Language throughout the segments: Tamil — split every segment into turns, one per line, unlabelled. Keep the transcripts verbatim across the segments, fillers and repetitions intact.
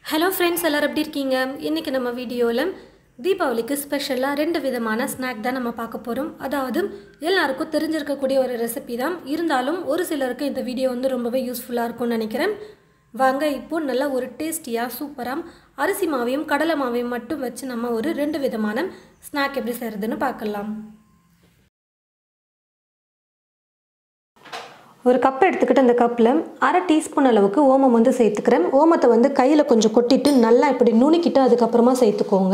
Hello friends, எல்லாரும் எப்படி இருக்கீங்க? இன்னைக்கு நம்ம வீடியோல தீபாவளிக்கு ஸ்பெஷலா ரெண்டு விதமான ஸ்நாக் தான் நம்ம பார்க்க போறோம். அதாவது எல்லாருக்கும் தெரிஞ்சிருக்க கூடிய ஒரு ரெசிபி தான். இருந்தாலும் ஒரு சிலருக்கு இந்த வீடியோ வந்து ரொம்பவே யூஸ்ஃபுல்லா இருக்கும்னு நினைக்கிறேன். வாங்க இப்போ நல்ல ஒரு டேஸ்டியா சூப்பரா அரிசி மாவையும் கடலை மாவையும் மட்டும் வச்சு நம்ம ஒரு ரெண்டு விதமான ஸ்நாக் எப்படி செய்யறதுன்னு பார்க்கலாம். ஒரு கப் எடுத்துக்கிட்டு அந்த கப்பில் அரை டீஸ்பூன் அளவுக்கு ஓமம் வந்து சேர்த்துக்கிறேன். ஓமத்தை வந்து கையில் கொஞ்சம் கொட்டிட்டு நல்லா இப்படி நுணுக்கிட்டு அதுக்கப்புறமா சேர்த்துக்கோங்க.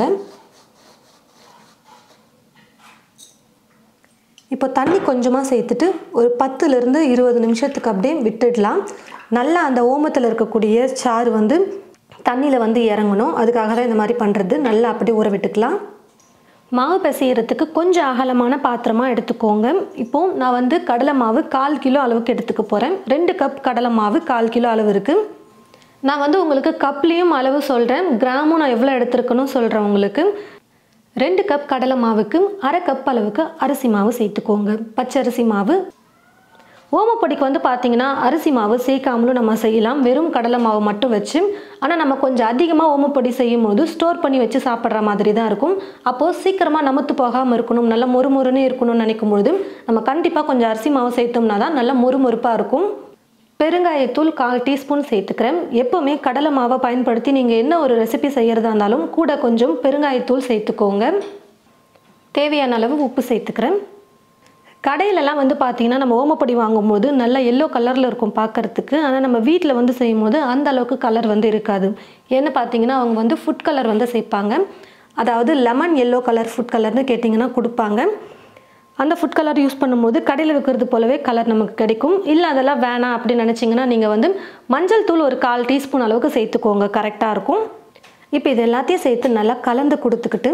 இப்போ தண்ணி கொஞ்சமாக சேர்த்துட்டு ஒரு பத்துலேருந்து இருபது நிமிஷத்துக்கு அப்படியே விட்டுடலாம். நல்லா அந்த ஓமத்தில் இருக்கக்கூடிய சாறு வந்து தண்ணியில் வந்து இறங்கணும். அதுக்காக தான் இந்த மாதிரி பண்ணுறது. நல்லா அப்படியே ஊற விட்டுக்கலாம். மாவு பிசைகிறதுக்கு கொஞ்சம் அகலமான பாத்திரமாக எடுத்துக்கோங்க. இப்போது நான் வந்து கடலை மாவு கால் கிலோ அளவுக்கு எடுத்துக்க போகிறேன். ரெண்டு கப் கடலை மாவு கால் கிலோ அளவு இருக்குது. நான் வந்து உங்களுக்கு கப்லேயும் அளவு சொல்கிறேன், கிராமும் நான் எவ்வளோ எடுத்துருக்கணும் சொல்கிறேன் உங்களுக்கு. ரெண்டு கப் கடலை மாவுக்கு அரை கப் அளவுக்கு அரிசி மாவு சேர்த்துக்கோங்க. பச்சரிசி மாவு. ஓமப்பொடிக்கு வந்து பார்த்திங்கன்னா அரிசி மாவு சேர்க்காமலும் நம்ம செய்யலாம், வெறும் கடலை மாவு மட்டும் வச்சு. ஆனால் நம்ம கொஞ்சம் அதிகமாக ஓமப்பொடி செய்யும் போது ஸ்டோர் பண்ணி வச்சு சாப்பிட்ற மாதிரி தான் இருக்கும். அப்போது சீக்கிரமாக நமத்து போகாமல் இருக்கணும், நல்லா மொறுமொறுன்னு இருக்கணும்னு நினைக்கும் பொழுது நம்ம கண்டிப்பாக கொஞ்சம் அரிசி மாவு சேர்த்தோம்னா தான் நல்லா மொறுமொறுப்பாக இருக்கும். பெருங்காயத்தூள் கால் டீஸ்பூன் சேர்த்துக்கிறேன். எப்போவுமே கடலை மாவை பயன்படுத்தி நீங்கள் என்ன ஒரு ரெசிபி செய்கிறதா இருந்தாலும் கூட கொஞ்சம் பெருங்காயத்தூள் சேர்த்துக்கோங்க. தேவையான அளவு உப்பு சேர்த்துக்கிறேன். கடையிலலாம் வந்து பார்த்திங்கன்னா நம்ம ஓமப்பொடி வாங்கும்போது நல்லா எல்லோ கலரில் இருக்கும் பார்க்குறதுக்கு. ஆனால் நம்ம வீட்டில் வந்து செய்யும் போது அந்த அளவுக்கு கலர் வந்து இருக்காது. ஏன்னு பார்த்தீங்கன்னா அவங்க வந்து ஃபுட் கலர் வந்து சேர்ப்பாங்க. அதாவது லெமன் எல்லோ கலர் ஃபுட் கலர்னு கேட்டிங்கன்னா கொடுப்பாங்க. அந்த ஃபுட் கலர் யூஸ் பண்ணும்போது கடையில் விற்கிறது போலவே கலர் நமக்கு கிடைக்கும். இல்லை அதெல்லாம் வேணாம் அப்படின்னு நினச்சிங்கன்னா நீங்கள் வந்து மஞ்சள் தூள் ஒரு கால் டீஸ்பூன் அளவுக்கு சேர்த்துக்கோங்க, கரெக்டாக இருக்கும். இப்போ இது எல்லாத்தையும் சேர்த்து நல்லா கலந்து கொடுத்துக்கிட்டு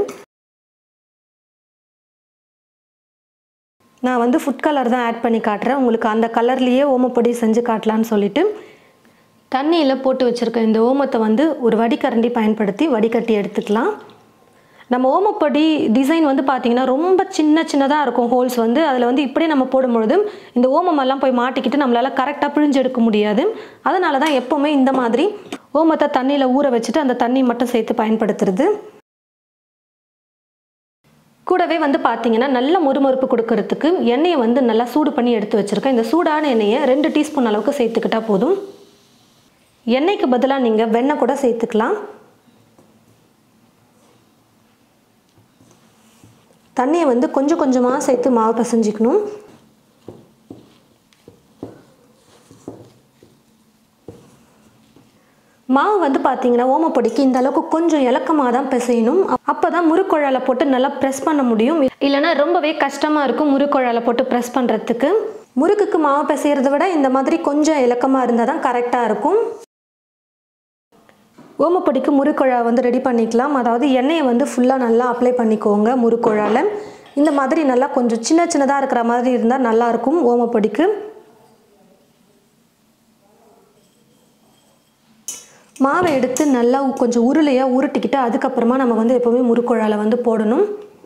நான் வந்து ஃபுட் கலர் தான் ஆட் பண்ணி காட்டுறேன். உங்களுக்கு அந்த கலர்லேயே ஓமப்பொடி செஞ்சு காட்டலான்னு சொல்லிவிட்டு தண்ணியில் போட்டு வச்சுருக்க இந்த ஓமத்தை வந்து ஒரு வடிகரண்டி பயன்படுத்தி வடிகட்டி எடுத்துக்கலாம். நம்ம ஓமப்பொடி டிசைன் வந்து பார்த்திங்கன்னா ரொம்ப சின்ன சின்னதாக இருக்கும் ஹோல்ஸ் வந்து. அதில் வந்து இப்படியே நம்ம போடும்பொழுது இந்த ஓமமெல்லாம் போய் மாட்டிக்கிட்டு நம்மளால் கரெக்டாக பிழிஞ்சு எடுக்க முடியாது. அதனால தான் எப்போவுமே இந்த மாதிரி ஓமத்தை தண்ணியில் ஊற வச்சுட்டு அந்த தண்ணி மட்டும் சேர்த்து பயன்படுத்துறது. கூடவே வந்து பார்த்தீங்கன்னா நல்ல மொறுமொறுப்பு கொடுக்கறதுக்கு எண்ணெயை வந்து நல்லா சூடு பண்ணி எடுத்து வச்சுருக்கேன். இந்த சூடான எண்ணெயை ரெண்டு டீஸ்பூன் அளவுக்கு சேர்த்துக்கிட்டால் போதும். எண்ணெய்க்கு பதிலாக நீங்கள் வெண்ணெய் கூட சேர்த்துக்கலாம். தண்ணியை வந்து கொஞ்சம் கொஞ்சமாக சேர்த்து மாவு பிசைஞ்சிக்கணும். மாவு வந்து பார்த்தீங்கன்னா ஓமப்பொடிக்கு இந்த அளவுக்கு கொஞ்சம் இலக்கமாக தான் பிசையணும். அப்போ தான் முறுக்குழாயில் போட்டு நல்லா ப்ரெஸ் பண்ண முடியும். இல்லைனா ரொம்பவே கஷ்டமாக இருக்கும் முறுக்குழாயில் போட்டு ப்ரெஸ் பண்ணுறதுக்கு. முறுக்குக்கு மாவு பிசைகிறத விட இந்த மாதிரி கொஞ்சம் இலக்கமாக இருந்தால் தான் கரெக்டாக இருக்கும். ஓமப்பொடிக்கு முறுக்குழா வந்து ரெடி பண்ணிக்கலாம். அதாவது எண்ணெயை வந்து ஃபுல்லாக நல்லா அப்ளை பண்ணிக்கோங்க முறுக்குழாவில். இந்த மாதிரி நல்லா கொஞ்சம் சின்ன சின்னதாக இருக்கிற மாதிரி இருந்தால் நல்லாயிருக்கும் ஓமப்பொடிக்கு. மாவை எடுத்து நல்லா கொஞ்சம் உருளையாக உருட்டிக்கிட்டு அதுக்கப்புறமா நம்ம வந்து எப்போவுமே முறுக்குழாயில் வந்து போடணும்.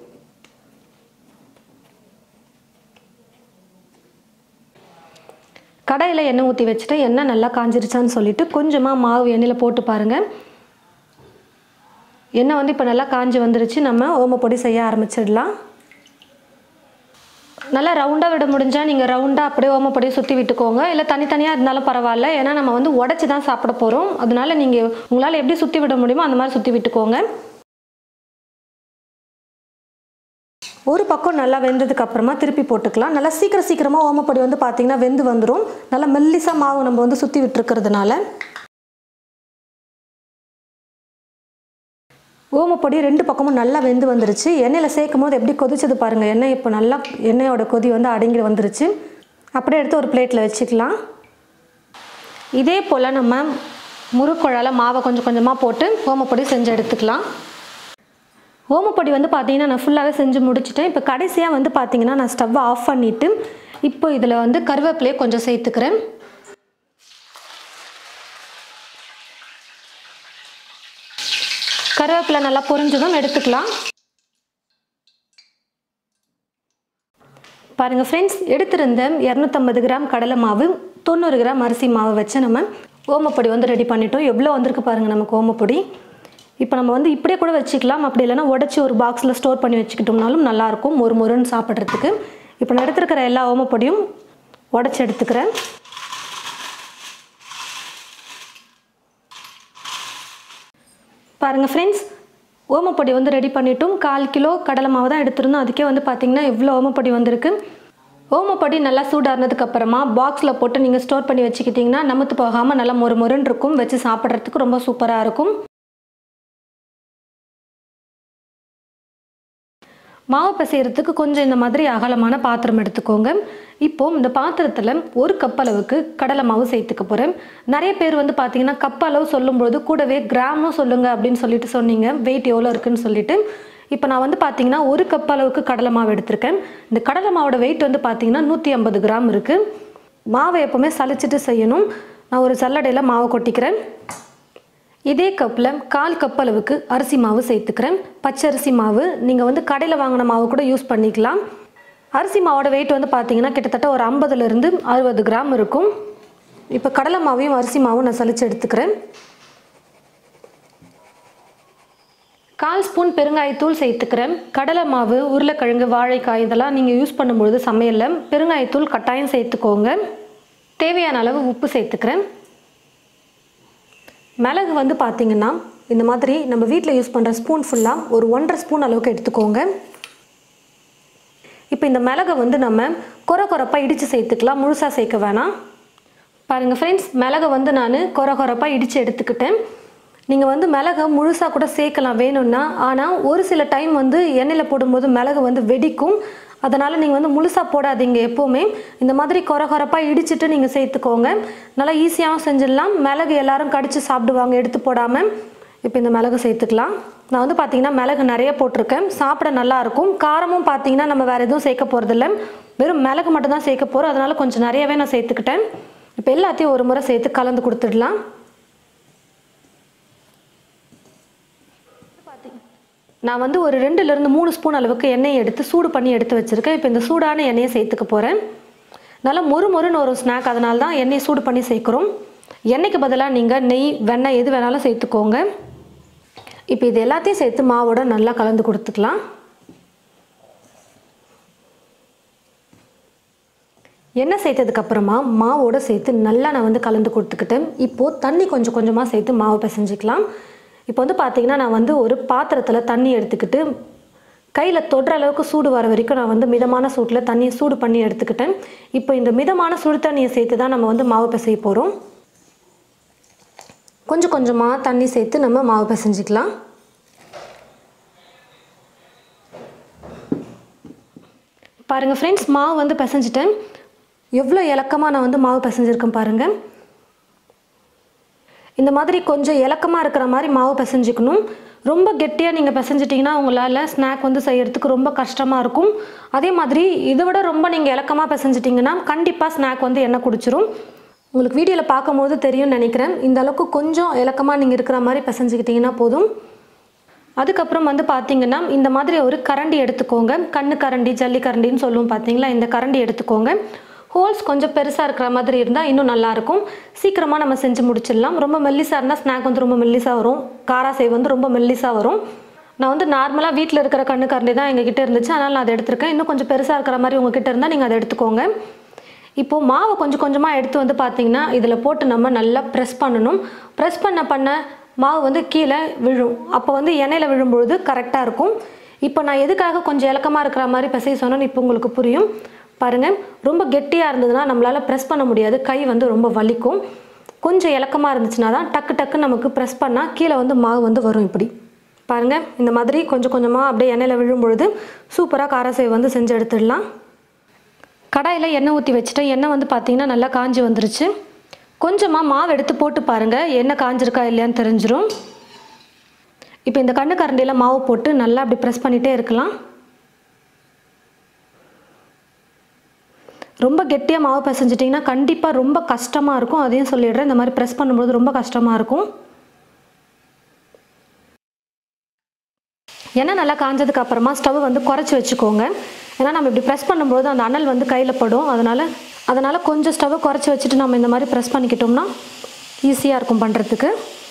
கடாயில் எண்ணெய் ஊற்றி வச்சுட்டு எண்ணெய் நல்லா காஞ்சிருச்சான்னு சொல்லிட்டு கொஞ்சமாக மாவு எண்ணெயில் போட்டு பாருங்கள். எண்ணெய் வந்து இப்போ நல்லா காஞ்சி வந்துருச்சு. நம்ம ஓமப்பொடி செய்ய ஆரம்பிச்சிடலாம். நல்லா ரவுண்டாக விட முடிஞ்சால் நீங்கள் ரவுண்டாக அப்படியே ஓமப்பொடியை சுற்றி விட்டுக்கோங்க. இல்லை தனித்தனியாக இருந்தாலும் பரவாயில்ல. ஏன்னா நம்ம வந்து உடச்சி தான் சாப்பிட போகிறோம். அதனால நீங்கள் உங்களால் எப்படி சுற்றி விட முடியுமோ அந்த மாதிரி சுற்றி விட்டுக்கோங்க. ஒரு பக்கம் நல்லா வெந்ததுக்கு அப்புறமா திருப்பி போட்டுக்கலாம். நல்லா சீக்கிரம் சீக்கிரமாக ஓமப்பொடி வந்து பார்த்திங்கன்னா வெந்து வந்துடும். நல்லா மெல்லிசாக மாவு நம்ம வந்து சுற்றி விட்டுருக்கிறதுனால. ஓமப்பொடி ரெண்டு பக்கமும் நல்லா வெந்து வந்துருச்சு. எண்ணெயில் சேர்க்கும் போது எப்படி கொதிச்சது பாருங்கள். எண்ணெய் இப்போ நல்லா எண்ணெயோட கொதி வந்து அடங்கி வந்துருச்சு. அப்படியே எடுத்து ஒரு பிளேட்டில் வச்சுக்கலாம். இதே போல் நம்ம முறுக்குழால மாவை கொஞ்சம் கொஞ்சமாக போட்டு ஓமப்பொடி செஞ்சு எடுத்துக்கலாம். ஓமப்பொடி வந்து பார்த்திங்கன்னா நான் ஃபுல்லாகவே செஞ்சு முடிச்சிட்டேன். இப்போ கடைசியாக வந்து பார்த்திங்கன்னா நான் ஸ்டவ்வை ஆஃப் பண்ணிவிட்டு இப்போ இதில் வந்து கருவேப்பிலையை கொஞ்சம் சேர்த்துக்கிறேன். கருவேப்பிலை நல்லா பொரிஞ்சதும் எடுத்துக்கலாம். பாருங்கள் ஃப்ரெண்ட்ஸ், எடுத்திருந்த இரநூத்தம்பது கிராம் கடலை மாவு தொண்ணூறு கிராம் அரிசி மாவு வச்சு நம்ம ஓமப்பொடி வந்து ரெடி பண்ணிட்டோம். எவ்வளோ வந்திருக்கு பாருங்கள் நமக்கு ஓமப்பொடி. இப்போ நம்ம வந்து இப்படியே கூட வச்சுக்கலாம், அப்படி இல்லைன்னா உடச்சி ஒரு பாக்ஸில் ஸ்டோர் பண்ணி வச்சுக்கிட்டோம்னாலும் நல்லாயிருக்கும் ஒரு முருன்னு சாப்பிட்றதுக்கு. இப்போ நான் எடுத்துருக்கிற எல்லா ஓமப்பொடியும் உடச்சி எடுத்துக்கிறேன். பாருங்கள் ஃப்ரெண்ட்ஸ், ஓமப்பொடி வந்து ரெடி பண்ணிட்டோம். கால் கிலோ கடலை மாவு தான் எடுத்துருந்தோம். அதுக்கே வந்து பார்த்திங்கன்னா எவ்வளோ ஓமப்பொடி வந்திருக்கு. ஓமப்பொடி நல்லா சூடானதுக்கு அப்புறமா பாக்ஸில் போட்டு நீங்கள் ஸ்டோர் பண்ணி வச்சுக்கிட்டிங்கன்னா நமத்து போகாமல் நல்லா மொறு மொறுன்னு இருக்கும். வச்சு சாப்பிட்றதுக்கு ரொம்ப சூப்பராக இருக்கும். மாவு பிசைகிறதுக்கு கொஞ்சம் இந்த மாதிரி அகலமான பாத்திரம் எடுத்துக்கோங்க. இப்போது இந்த பாத்திரத்தில் ஒரு கப் அளவுக்கு கடலை மாவு சேர்த்துக்க போகிறேன். நிறைய பேர் வந்து பார்த்தீங்கன்னா கப் அளவு சொல்லும்போது கூடவே கிராமும் சொல்லுங்கள் அப்படின்னு சொல்லிட்டு சொன்னீங்க, வெயிட் எவ்வளோ இருக்குதுன்னு சொல்லிட்டு. இப்போ நான் வந்து பார்த்தீங்கன்னா ஒரு கப் அளவுக்கு கடலை மாவு எடுத்திருக்கேன். இந்த கடலை மாவோட வெயிட் வந்து பார்த்தீங்கன்னா நூற்றி ஐம்பது கிராம் இருக்குது. மாவை எப்போவுமே சலிச்சிட்டு செய்யணும். நான் ஒரு சல்லடையில் மாவை கொட்டிக்கிறேன். இதே கப்பில் கால் கப் அளவுக்கு அரிசி மாவு சேர்த்துக்கிறேன். பச்சரிசி மாவு, நீங்கள் வந்து கடையில் வாங்கின மாவு கூட யூஸ் பண்ணிக்கலாம். அரிசி மாவோட வெயிட் வந்து பார்த்தீங்கன்னா கிட்டத்தட்ட ஒரு ஐம்பதுலேருந்து அறுபது கிராம் இருக்கும். இப்போ கடலை மாவையும் அரிசி மாவும் நான் சலிச்சு எடுத்துக்கிறேன். கால் ஸ்பூன் பெருங்காயத்தூள் சேர்த்துக்கிறேன். கடலை மாவு, உருளைக்கிழங்கு, வாழைக்காய் இதெல்லாம் நீங்கள் யூஸ் பண்ணும்பொழுது சமையலில் பெருங்காயத்தூள் கட்டாயம் சேர்த்துக்கோங்க. தேவையான அளவு உப்பு சேர்த்துக்கிறேன். மிளகு வந்து பார்த்திங்கன்னா இந்த மாதிரி நம்ம வீட்டில் யூஸ் பண்ணுற ஸ்பூன் ஃபுல்லாக ஒரு ஒன்றரை ஸ்பூன் அளவுக்கு எடுத்துக்கோங்க. இப்போ இந்த மிளகை வந்து நம்ம கொர கொரப்பாக இடித்து சேர்த்துக்கலாம், முழுசாக சேர்க்க வேணாம். பாருங்கள் ஃப்ரெண்ட்ஸ், மிளகை வந்து நான் கொர கொரப்பாக இடித்து எடுத்துக்கிட்டேன். நீங்கள் வந்து மிளகை முழுசாக கூட சேர்க்கலாம் வேணும்னா. ஆனால் ஒரு சில டைம் வந்து எண்ணெயில் போடும்போது மிளகு வந்து வெடிக்கும். அதனால் நீங்கள் வந்து முழுசாக போடாதீங்க. எப்போவுமே இந்த மாதிரி கொர கொரப்பாக இடிச்சிட்டு நீங்கள் சேர்த்துக்கோங்க. நல்லா ஈஸியாகவும் செஞ்சிடலாம். மிளகு எல்லோரும் கடித்து சாப்பிடுவாங்க எடுத்து போடாமல். இப்போ இந்த மிளகு சேர்த்துக்கலாம். நான் வந்து பார்த்திங்கன்னா மிளகு நிறைய போட்டிருக்கேன். சாப்பிட நல்லாயிருக்கும். காரமும் பார்த்திங்கன்னா நம்ம வேறு எதுவும் சேர்க்க போகிறதில்ல, வெறும் மிளகு மட்டும்தான் சேர்க்க போகிறோம். அதனால் கொஞ்சம் நிறையவே நான் சேர்த்துக்கிட்டேன். இப்போ எல்லாத்தையும் ஒரு முறை சேர்த்து கலந்து கொடுத்துடலாம். நான் வந்து ஒரு ரெண்டுலேருந்து மூணு ஸ்பூன் அளவுக்கு எண்ணெயை எடுத்து சூடு பண்ணி எடுத்து வச்சுருக்கேன். இப்போ இந்த சூடான எண்ணெயை சேர்த்துக்க போகிறேன். நல்லா மொறு மொறுன்னு ஒரு ஸ்நாக், அதனால தான் எண்ணெயை சூடு பண்ணி சேர்க்குறோம். எண்ணெய்க்கு பதிலாக நீங்கள் நெய், வெண்ணெய் எது வேணாலும் சேர்த்துக்கோங்க. இப்போ இது எல்லாத்தையும் சேர்த்து மாவோட நல்லா கலந்து கொடுத்துக்கலாம். எண்ணெய் சேர்த்ததுக்கப்புறமா மாவோடு சேர்த்து நல்லா நான் வந்து கலந்து கொடுத்துக்கிட்டேன். இப்போது தண்ணி கொஞ்சம் கொஞ்சமாக சேர்த்து மாவு பிசைஞ்சிக்கலாம். இப்போ வந்து பார்த்திங்கன்னா நான் வந்து ஒரு பாத்திரத்தில் தண்ணி எடுத்துக்கிட்டு கையில் தொடுற அளவுக்கு சூடு வர வரைக்கும் நான் வந்து மிதமான சூட்டில் தண்ணியை சூடு பண்ணி எடுத்துக்கிட்டேன். இப்போ இந்த மிதமான சுடு தண்ணியை சேர்த்து தான் நம்ம வந்து மாவு பிசைய போகிறோம். கொஞ்சம் கொஞ்சமாக தண்ணி சேர்த்து நம்ம மாவு பிசைஞ்சிக்கலாம். பாருங்கள் ஃப்ரெண்ட்ஸ், மாவு வந்து பிசைஞ்சிட்டேன். எவ்வளோ இலக்கமாக நான் வந்து மாவு பிசைஞ்சிருக்கேன் பாருங்கள். இந்த மாதிரி கொஞ்சம் இலக்கமாக இருக்கிற மாதிரி மாவு பிசைஞ்சிக்கணும். ரொம்ப கெட்டியாக நீங்கள் பிசைஞ்சிட்டிங்கன்னா உங்களால் ஸ்நாக் வந்து செய்கிறதுக்கு ரொம்ப கஷ்டமாக இருக்கும். அதே மாதிரி இதை விட ரொம்ப நீங்கள் இலக்கமாக பிசைஞ்சிட்டிங்கன்னா கண்டிப்பாக ஸ்நாக் வந்து எண்ணெய் குடிச்சிரும். உங்களுக்கு வீடியோவில் பார்க்கும்போது தெரியும்னு நினைக்கிறேன். இந்த அளவுக்கு கொஞ்சம் இலக்கமாக நீங்கள் இருக்கிற மாதிரி பிசைஞ்சிக்கிட்டிங்கன்னா போதும். அதுக்கப்புறம் வந்து பார்த்திங்கன்னா இந்த மாதிரி ஒரு கரண்டி எடுத்துக்கோங்க. கண்ணு கரண்டி, ஜல்லி கரண்டின்னு சொல்லுவோம் பார்த்தீங்களா, இந்த கரண்டி எடுத்துக்கோங்க. ஹோல்ஸ் கொஞ்சம் பெருசாக இருக்கிற மாதிரி இருந்தால் இன்னும் நல்லாயிருக்கும். சீக்கிரமாக நம்ம செஞ்சு முடிச்சிடலாம். ரொம்ப மெல்லிசாக இருந்தால் ஸ்நாக் வந்து ரொம்ப மெல்லிசாக வரும். காராசேவ் வந்து ரொம்ப மெல்லிசாக வரும். நான் வந்து நார்மலாக வீட்டில் இருக்கிற கண்ணு கரண்டி தான் எங்ககிட்ட இருந்துச்சு, அதனால் நான் அதை எடுத்திருக்கேன். இன்னும் கொஞ்சம் பெருசாக இருக்கிற மாதிரி உங்ககிட்ட இருந்தால் நீங்கள் அதை எடுத்துக்கோங்க. இப்போது மாவை கொஞ்சம் கொஞ்சமாக எடுத்து வந்து பார்த்திங்கன்னா இதில் போட்டு நம்ம நல்லா ப்ரெஸ் பண்ணணும். ப்ரெஸ் பண்ண பண்ண மாவு வந்து கீழே விழும். அப்போ வந்து எண்ணெயில் விழும்பொழுது கரெக்டாக இருக்கும். இப்போ நான் எதுக்காக கொஞ்சம் இலக்கமாக இருக்கிற மாதிரி பிசைய சொன்னேன்னு இப்போ உங்களுக்கு புரியும். பாருங்கள், ரொம்ப கெட்டியாக இருந்ததுன்னா நம்மளால் ப்ரெஸ் பண்ண முடியாது, கை வந்து ரொம்ப வலிக்கும். கொஞ்சம் இலக்கமாக இருந்துச்சுன்னா தான் டக்கு டக்கு நமக்கு ப்ரெஸ் பண்ணால் கீழே வந்து மாவு வந்து வரும். இப்படி பாருங்கள், இந்த மாதிரி கொஞ்சம் கொஞ்சமாக அப்படியே எண்ணெயில் விழும்பொழுது சூப்பராக காராசேவ் வந்து செஞ்சு எடுத்துடலாம். கடாயில் எண்ணெய் ஊற்றி வச்சுட்டேன். எண்ணெய் வந்து பார்த்திங்கன்னா நல்லா காஞ்சி வந்துருச்சு. கொஞ்சமாக மாவு எடுத்து போட்டு பாருங்கள், எண்ணெய் காஞ்சிருக்கா இல்லையான்னு தெரிஞ்சிடும். இப்போ இந்த கண்ணு கரண்டியில் மாவு போட்டு நல்லா அப்படி ப்ரெஸ் பண்ணிகிட்டே இருக்கலாம். ரொம்ப கெட்டியாக மாவு பிசைஞ்சிட்டிங்கன்னா கண்டிப்பாக ரொம்ப கஷ்டமாக இருக்கும். அதையும் சொல்லிடுறேன், இந்த மாதிரி ப்ரெஸ் பண்ணும்போது ரொம்ப கஷ்டமாக இருக்கும். எண்ணெய் நல்லா காஞ்சதுக்கு அப்புறமா ஸ்டவ் வந்து குறைச்சி வச்சுக்கோங்க. ஏன்னா நம்ம இப்படி ப்ரெஸ் பண்ணும்போது அந்த அனல் வந்து கையில் படும். அதனால் அதனால் கொஞ்சம் ஸ்டவ்வை குறைச்சி வச்சுட்டு நம்ம இந்த மாதிரி ப்ரெஸ் பண்ணிக்கிட்டோம்னா ஈஸியாக இருக்கும் பண்ணுறதுக்கு.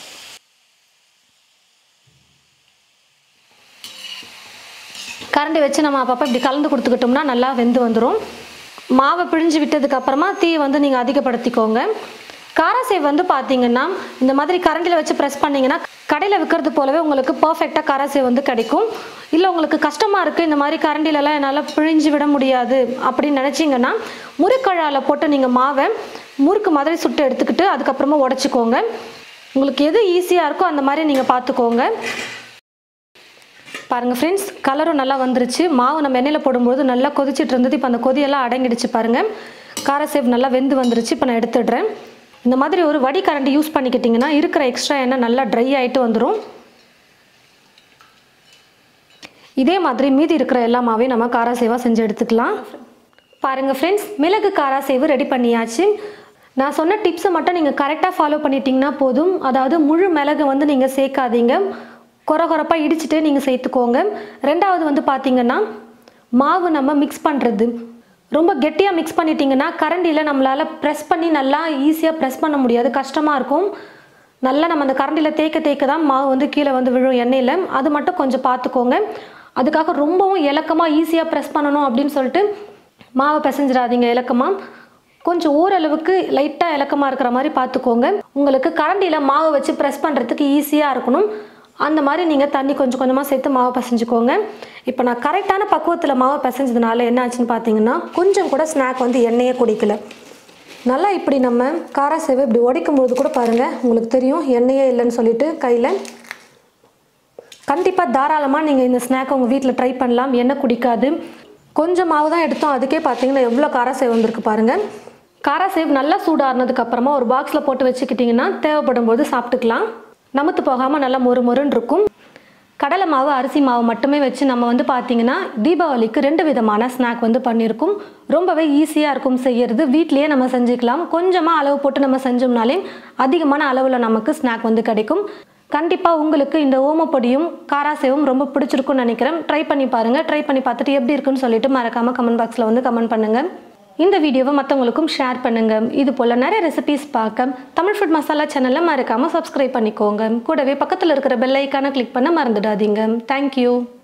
கரண்டி வச்சு நம்ம அப்பப்போ இப்படி கலந்து கொடுத்துக்கிட்டோம்னா நல்லா வெந்து வந்துடும். மாவை பிழிஞ்சு விட்டதுக்கப்புறமா தீ வந்து நீங்கள் அதிகப்படுத்திக்கோங்க. காராசேவ் வந்து பார்த்தீங்கன்னா இந்த மாதிரி கரண்டியில் வச்சு ப்ரெஸ் பண்ணிங்கன்னா கடையில் விற்கிறது போலவே உங்களுக்கு பர்ஃபெக்டாக காராசேவ் வந்து கிடைக்கும். இல்லை உங்களுக்கு கஷ்டமாக இருக்குது, இந்த மாதிரி கரண்டிலலாம் என்னால் பிழிஞ்சு விட முடியாது அப்படின்னு நினச்சிங்கன்னா முறுக்கழாவில் போட்டு நீங்கள் மாவை முறுக்கு மாதிரி சுட்டு எடுத்துக்கிட்டு அதுக்கப்புறமா உடச்சிக்கோங்க. உங்களுக்கு எது ஈஸியாக இருக்கோ அந்த மாதிரி நீங்கள் பார்த்துக்கோங்க. பாருங்கள் ஃப்ரெண்ட்ஸ், கலரும் நல்லா வந்துருச்சு. மாவு நம்ம எண்ணெயில் போடும்போது நல்லா கொதிச்சிட்டு இருந்தது. இப்போ அந்த கொதியெல்லாம் அடங்கிடுச்சு பாருங்கள். காராசேவ் நல்லா வெந்து வந்துருச்சு. இப்போ நான் எடுத்துடுறேன். இந்த மாதிரி ஒரு வடி கரண்டி யூஸ் பண்ணிக்கிட்டிங்கன்னா இருக்கிற எக்ஸ்ட்ரா எண்ணெய் நல்லா ட்ரை ஆகிட்டு வந்துடும். இதே மாதிரி மீதி இருக்கிற எல்லா மாவையும் நம்ம காராசேவாக செஞ்சு எடுத்துக்கலாம். பாருங்கள் ஃப்ரெண்ட்ஸ், மிளகு காராசேவு ரெடி பண்ணியாச்சு. நான் சொன்ன டிப்ஸை மட்டும் நீங்கள் கரெக்டாக ஃபாலோ பண்ணிட்டீங்கன்னா போதும். அதாவது முழு மிளகு வந்து நீங்கள் சேர்க்காதீங்க, கொர கொரப்பாக இடிச்சுட்டு நீங்கள் சேர்த்துக்கோங்க. ரெண்டாவது வந்து பார்த்திங்கன்னா மாவு நம்ம மிக்ஸ் பண்ணுறது ரொம்ப கெட்டியாக மிக்ஸ் பண்ணிட்டீங்கன்னா கரண்டியில் நம்மளால் ப்ரெஸ் பண்ணி நல்லா ஈஸியாக ப்ரெஸ் பண்ண முடியாது, கஷ்டமாக இருக்கும். நல்லா நம்ம அந்த கரண்டியில் தேய்க்க தேய்க்க தான் மாவு வந்து கீழே வந்து விழும் எண்ணெயில். அது மட்டும் கொஞ்சம் பார்த்துக்கோங்க. அதுக்காக ரொம்பவும் இலக்கமாக ஈஸியாக ப்ரெஸ் பண்ணணும் அப்படின்னு சொல்லிட்டு மாவை பிசைஞ்சிடாதீங்க. இலக்கமாக கொஞ்சம் ஓரளவுக்கு லைட்டாக இலக்கமாக இருக்கிற மாதிரி பார்த்துக்கோங்க. உங்களுக்கு கரண்டியில் மாவு வச்சு ப்ரெஸ் பண்ணுறதுக்கு ஈஸியாக இருக்கணும். அந்த மாதிரி நீங்கள் தண்ணி கொஞ்சம் கொஞ்சமாக சேர்த்து மாவை பிசைஞ்சுக்கோங்க. இப்போ நான் கரெக்டான பக்குவத்தில் மாவை பிசைஞ்சதுனால என்ன ஆச்சுன்னு பார்த்தீங்கன்னா கொஞ்சம் கூட ஸ்நாக் வந்து எண்ணெயே குடிக்கல. நல்லா இப்படி நம்ம காராசேவை இப்படி உடைக்கும் போது கூட பாருங்கள் உங்களுக்கு தெரியும் எண்ணெயே இல்லைன்னு சொல்லிட்டு கையில். கண்டிப்பாக தாராளமாக நீங்கள் இந்த ஸ்நாக்கை உங்கள் வீட்டில் ட்ரை பண்ணலாம். எண்ணெய் குடிக்காது. கொஞ்சம் மாவு தான் எடுத்தோம், அதுக்கே பார்த்தீங்கன்னா எவ்வளோ காராசேவ் வந்திருக்கு பாருங்கள். காராசேவ் நல்லா சூடாறினதுக்கு அப்புறமா ஒரு பாக்ஸில் போட்டு வச்சுக்கிட்டிங்கன்னா தேவைப்படும் போது சாப்பிட்டுக்கலாம். நமத்து போகாமல் நல்லா மொறு மொறுன்னு இருக்கும். கடலை மாவு அரிசி மாவு மட்டுமே வச்சு நம்ம வந்து பார்த்திங்கன்னா தீபாவளிக்கு ரெண்டு விதமான ஸ்நாக் வந்து பண்ணியிருக்கோம். ரொம்பவே ஈஸியாக இருக்கும் செய்கிறது. வீட்லேயே நம்ம செஞ்சுக்கலாம். கொஞ்சமாக அளவு போட்டு நம்ம செஞ்சோம்னாலே அதிகமான அளவில் நமக்கு ஸ்நாக் வந்து கிடைக்கும். கண்டிப்பாக உங்களுக்கு இந்த ஓமப்பொடியும் காராசேவும் ரொம்ப பிடிச்சிருக்குன்னு நினைக்கிறேன். ட்ரை பண்ணி பாருங்கள். ட்ரை பண்ணி பார்த்துட்டு எப்படி இருக்குன்னு சொல்லிட்டு மறக்காமல் கமெண்ட் பாக்ஸில் வந்து கமெண்ட் பண்ணுங்கள். இந்த வீடியோவை மற்றவங்களுக்கும் ஷேர் பண்ணுங்கள். இது போல் நிறைய ரெசிபீஸ் பார்க்க தமிழ் ஃபுட் மசாலா சேனலில் மறக்காமல் சப்ஸ்கிரைப் பண்ணிக்கோங்க. கூடவே பக்கத்தில் இருக்கிற பெல் ஐக்கானை கிளிக் பண்ண மறந்துடாதீங்க. தேங்க்யூ.